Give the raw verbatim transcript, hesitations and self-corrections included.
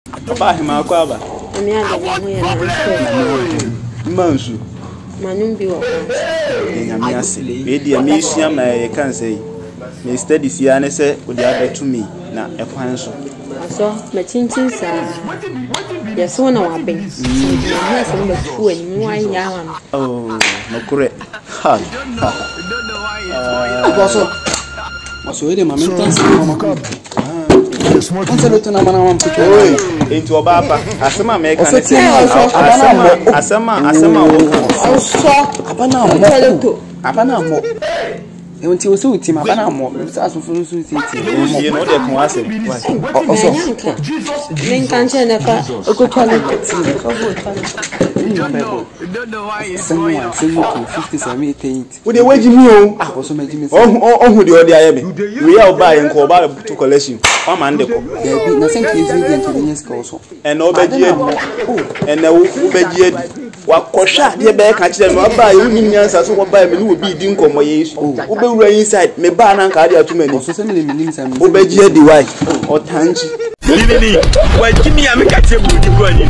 Papa hima kwa ba. Emi ade mo ye na nse. Mansu. Manum bi wo. Nyame ase. We di me suam na ye kan say. Me studies ya ne se odi abetu me na ekwan so. So, me chinchin sa. Yes, one of our banks. Yes, I'm the two and one yam. Oh, no correct. Ha. Also, was already my mental state. Once I look to Namana, into a papa. Asama make an asama, asama, asama. So, Abana, Abana. Until you so team, Abana, as for you know, they can ask him. also, Lincoln Jennifer, a good toilet. Don't know why someone say you can fifty seventy. Would they wage me? I was making me oh, who the other we are buying Coba to collection. I'm under the nothing is reading to the next also. And no bedie, and no bedie. What Kosha, dear bear catch them up by unions as one by me who be dinko my age. Who be inside me ban and carry too many. So many meanings and Obedie the wife or Tangi. Why, Jimmy, I'm a catcher.